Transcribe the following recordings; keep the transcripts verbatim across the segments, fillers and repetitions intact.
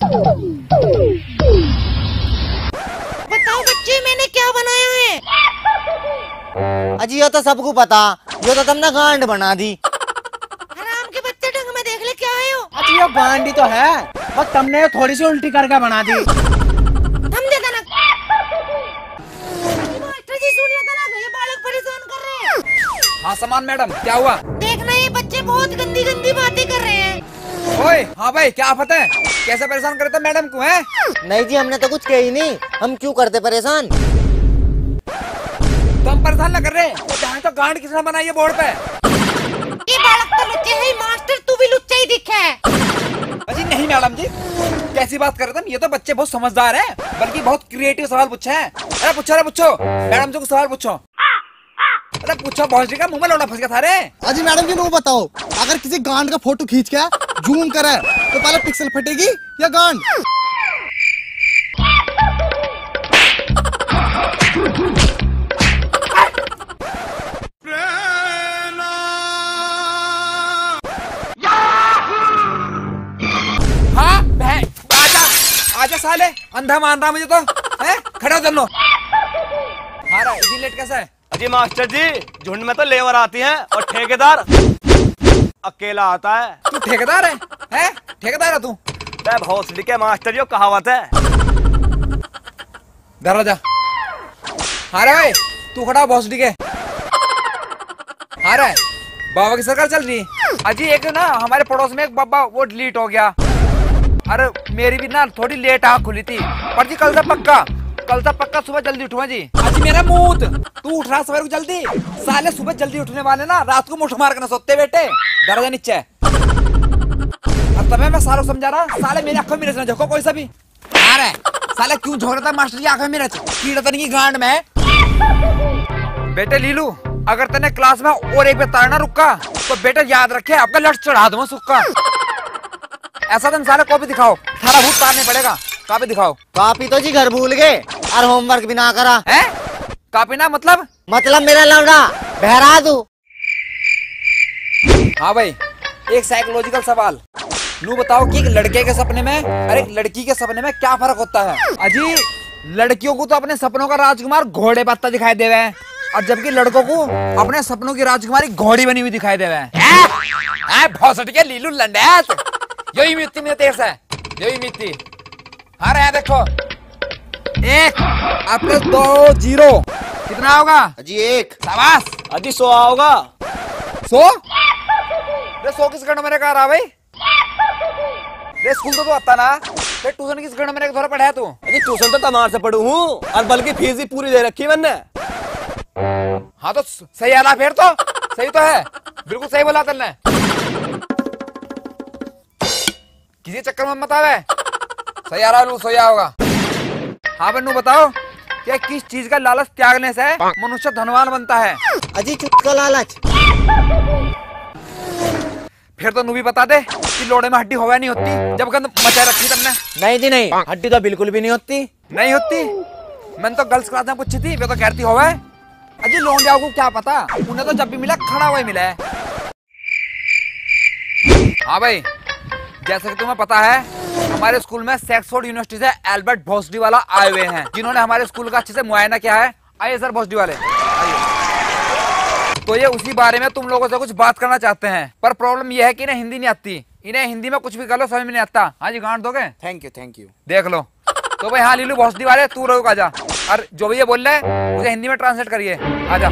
बताओ बच्चे मैंने क्या बनाया है? अजी ये तो सबको पता, ये तो तुमने गांड बना दी। हराम के बच्चे ढंग में देख ले क्या है यो? अजी ये गांडी तो है, बस तुमने थोड़ी सी उल्टी करके बना दी। हम दे देना। मास्टर जी सुनिए तो ना, ये बालक परेशान कर रहे हैं। हाँ समान मैडम, क्या हुआ? देखना ये बच्चे बहुत गंदी गंदी बातें कर रहे हैं। ओए हाँ भाई, क्या आफत है? कैसे परेशान करते मैडम को है? नहीं जी हमने तो कुछ कहा ही नहीं, हम क्यों करते परेशान? तो हम परेशान ना कर रहे, तो जहाँ तो गांड किसने बनाई है बोर्ड पे? ये बालक तो लुच्चे है, मास्टर तू भी लुच्चा ही दिखा है। अजी नहीं मैडम जी, कैसी बात कर रहे थे? ये तो बच्चे बहुत समझदार हैं, बल्कि बहुत क्रिएटिव सवाल पूछे हैं। अरे पूछो, अरे पूछो मैडम जी को सवाल पूछो। अरे पूछो बहुत जी का मुंह में लोड़ा फंस गया था रे। अजी मैडम जी नो बताओ, अगर किसी गांड का फोटो खींच के जूम करे तो पहले पिक्सल फटेगी या गांड? हाँ बहन, आजा आजा साले, अंधा मान रहा मुझे तो है। खड़े हो दोनों। हाँ रा, इतनी लेट कैसा है? अजी मास्टर जी, झुंड में तो लेबर आती हैं और ठेकेदार अकेला आता है। तू ठेकेदार है? हैं? ठेकेदार है तू? भोसड़ी के मास्टर जी, कहावत है। दरवाजा। हाँ रे, तू खड़ा भोसड़ी के। हाँ रे, बाबा की सरकार चल रही। अजी एक ना हमारे पड़ोस में एक बाबा वो डिलीट हो गया। अरे मेरी भी ना थोड़ी लेट आँख खुली थी, पर जी कल से पक्का, कल से पक्का सुबह जल्दी उठूंगा जी। अजी मेरा मूत, तू उठ रहा सवेरे को जल्दी। साले सुबह जल्दी उठने वाले ना रात को मुठ मार के ना सोते बेटे। दरवाजा नीचे। अब तब मैं सालों समझा रहा, साले मेरी आंखों में झोंको कोई सा भी। अरे साले क्यों झोंक रहा था मास्टर जी आंखों में? कीड़ा तो नहीं गांड में। बेटे लीलू, अगर तेने क्लास में और एक बार ना रुका तो बेटा याद रखे आपका लट चढ़ा दूंगा सुक्का। ऐसा तुम साले कॉपी दिखाओ, थारा भूत तारने पड़ेगा। कॉपी दिखाओ। कॉपी तो जी घर भूल गए और होमवर्क भी ना करा है। कॉपी ना मतलब मतलब मेरा लौड़ा बहरा दू। हाँ भाई, एक साइकोलॉजिकल सवाल नू बताओ कि एक लड़के के सपने में और एक लड़की के सपने में क्या फर्क होता है? अजी लड़कियों को तो अपने सपनों का राजकुमार घोड़े पत्ता दिखाई देवे है, और जबकि लड़कों को अपने सपनों की राजकुमारी घोड़ी बनी हुई दिखाई देवे है। भौसट के लीलू लंडेस, यही मिट्टी में तेज है, यही मिट्टी। हाँ रे देखो, एक अपने दो जीरो कितना होगा? अजी एक। शाबाश। अजी सौ आओगा। सौ? रे सौ किस गण मेरे कार आ भाई? रे स्कूल तो तू आता ना, फिर ट्यूशन किस गण मेरे थोड़ा पढ़ाया तू? अजी ट्यूशन तो तमार से पढ़ू हूँ, और बल्कि फीस भी पूरी दे रखी मैंने। हाँ तो सही आला, फिर तो सही तो है, बिल्कुल सही बोला तुमने। किसी चक्कर में मत आवे, सही आ रहा सही होगा। हाँ बन्नू बताओ, क्या किस चीज का लालच त्यागने से मनुष्य धनवान बनता है? अजी चुप का लालच। फिर तो नू भी बता दे कि लोड़े में हड्डी होवे नहीं होती, जब गंद मचा रखी तुमने। नहीं जी नहीं, हड्डी तो बिल्कुल भी नहीं होती। नहीं होती? मैंने तो गर्ल्स क्लास में पूछी थी, वे तो कहती होवे। अजी लोंडिया को क्या पता, उन्हें तो जब भी मिला खड़ा हुआ ही मिला है। हाँ भाई, जैसे कि तुम्हें पता है, हमारे स्कूल में सेक्सफोर्ड यूनिवर्सिटी से एल्बर्ट भोसडी वाला आए हुए हैं, जिन्होंने हमारे स्कूल का अच्छे से मुआयना किया है। आइए सर भोसडी वाले, आइए। तो ये उसी बारे में तुम लोगों से कुछ बात करना चाहते हैं, पर प्रॉब्लम ये है कि इन्हें हिंदी नहीं आती। इन्हें हिंदी में कुछ भी कर लो समझ में नहीं आता। हाँ जी गांड दोगे? Thank you thank you. देख लो। तो भाई हाँ लीलू भोसडी वाले, तू रहो आजा, और जो भी ये बोल रहे हैं उसे हिंदी में ट्रांसलेट करिए। आजा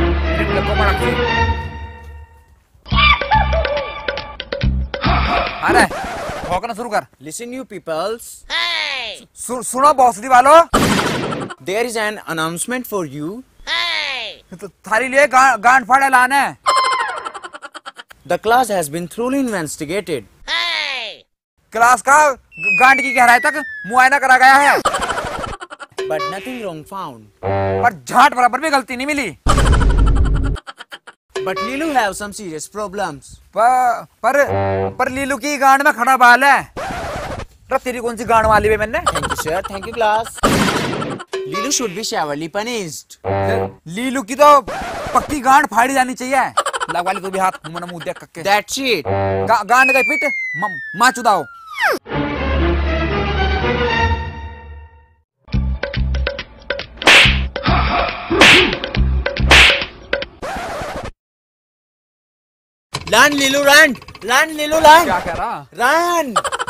अरे भौंकना शुरू कर। Listen you peoples, सु, सुनो भोसडी वालों, there is an announcement for you. तो थारी लिए गा, गांड फाड़ ऐलान है। The class has been thoroughly investigated. Class का गांड की गहराई तक मुआयना करा गया है, But nothing wrong found. पर झाट बराबर भी गलती नहीं मिली। But Lilu have some serious problems. पर पर पर लीलू की गांड में खड़ा बाल है। तो तेरी कौन सी गांड वाली है मैंने? Thank you sir, thank you class. Lilu should be severely punished. लीलू की तो पक्की गांड फाड़ी जानी चाहिए। लग वाली तू भी हाथ मुंह मुंह देख के। That's it. गा, गांड गई पिट माँ चुदाओ। Run Leeloo run run Leeloo run क्या कह रहा? रन